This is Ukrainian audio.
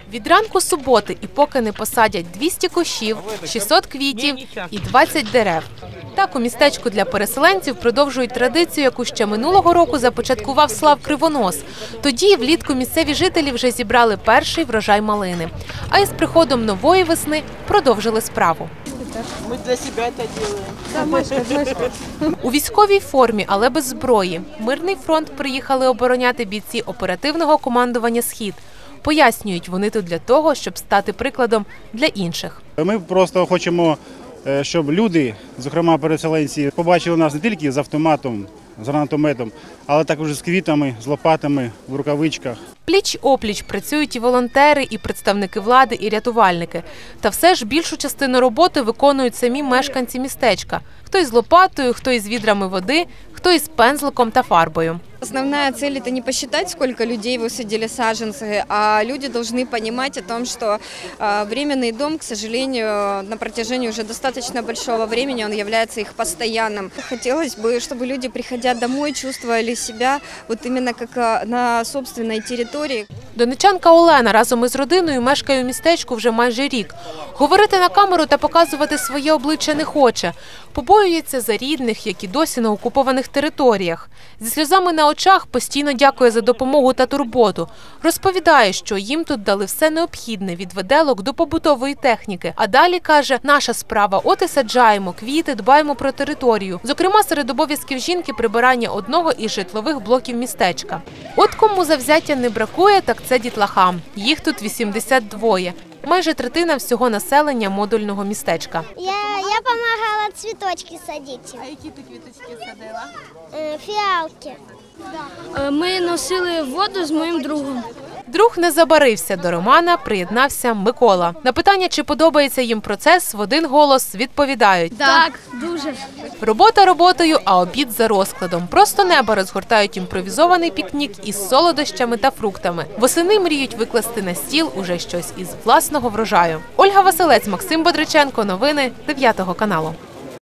Від ранку суботи і поки не посадять 200 кущів, 600 квітів і 20 дерев. Так у містечку для переселенців продовжують традицію, яку ще минулого року започаткував Слав Кривонос. Тоді влітку місцеві жителі вже зібрали перший врожай малини. А із приходом нової весни продовжили справу. Ми для себе це робимо. У військовій формі, але без зброї. Мирний фронт приїхали обороняти бійці оперативного командування «Схід». Пояснюють, вони тут для того, щоб стати прикладом для інших. Ми просто хочемо, щоб люди, зокрема переселенці, побачили нас не тільки з автоматом, з гранатометом, але також з квітами, з лопатами, в рукавичках. Пліч-опліч працюють і волонтери, і представники влади, і рятувальники. Та все ж більшу частину роботи виконують самі мешканці містечка. Хто із лопатою, хто із відрами води, хто із пензликом та фарбою. Основная цель – это не посчитать, сколько людей высадили саженцы, а люди должны понимать о том, что временный дом, к сожалению, на протяжении уже достаточно большого времени он является их постоянным. Хотелось бы, чтобы люди, приходя домой, чувствовали себя вот именно как на собственной территории. Донечанка Олена разом із родиною мешкає у містечку вже майже рік. Говорити на камеру та показувати своє обличчя не хоче. Побоюється за рідних, які досі на окупованих територіях. Зі сльозами на очах постійно дякує за допомогу та турботу. Розповідає, що їм тут дали все необхідне – від виделок до побутової техніки. А далі, каже, наша справа – от і саджаємо квіти, дбаємо про територію. Зокрема, серед обов'язків жінки – прибирання одного із житлових блоків містечка. От кому завзяття не бракує, так це дітлахам. Їх тут 82. Майже третина всього населення модульного містечка. Я допомагала цвіточки садити. А які ти квіточки садила? Фіалки. Ми носили воду з моїм другом. Друг не забарився. До Романа приєднався Микола. На питання, чи подобається їм процес, в один голос відповідають. Так, дуже. Робота роботою, а обід за розкладом. Просто неба розгортають імпровізований пікнік із солодощами та фруктами. Восени мріють викласти на стіл уже щось із власного врожаю. Ольга Василець, Максим Бодриченко. Новини 9 каналу.